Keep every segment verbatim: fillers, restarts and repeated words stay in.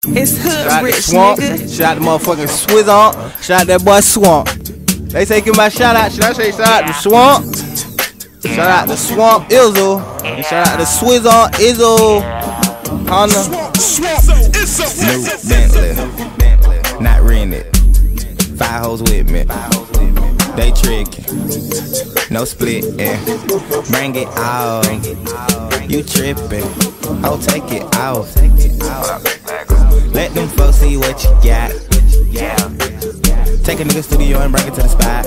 It's hood Shout out rich, to Swamp. nigga. Shout out to motherfucking Swizz on. Shout out that boy Swamp. They say give my shout out. Should I say shout out to Swamp? Shout out to Swamp Izzo. And shout out to Swizz on Izzo. Honda. New Bentley, not rented. Five hoes with me. They tricky. No split, yeah. Bring it out. You trippin'. Oh, take it out. Let them folks see what you got. Take a nigga studio and bring it to the spot.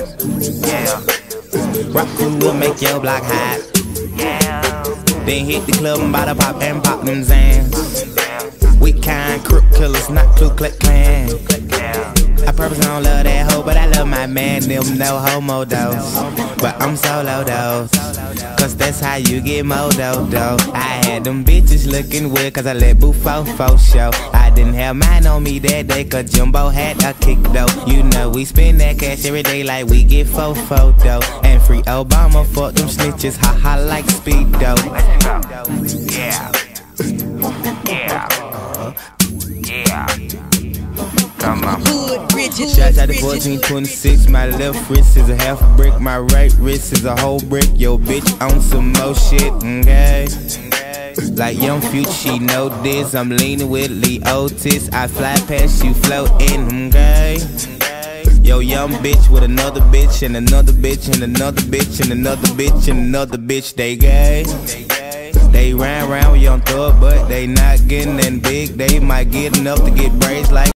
Rock crew will make your block hot. Then hit the club and buy the pop and pop them Zans. We kind crook killers, not Ku Klux Klan. I purpose don't love that hoe, but I love my man. Them no homo though, but I'm solo though. Cause that's how you get modo though. I had them bitches looking weird cause I let Bufo fo show. I didn't have mine on me that day cause Jumbo had a kick though. You know we spend that cash every day like we get fofo though. And free Obama, fuck them snitches, haha like Speedo. Yeah. Yeah. Yeah. Come on. Shout out to fourteen twenty-six, my left wrist is a half brick, my right wrist is a whole brick. Yo, bitch on some more shit, okay? Like Young Future, she know this. I'm leaning with Lee Otis. I fly past you, floating, okay? Yo, young bitch with another bitch and another bitch and another bitch and another bitch and another bitch. They gay. They ran around with Young Thug, but they not getting that big. They might get enough to get braids like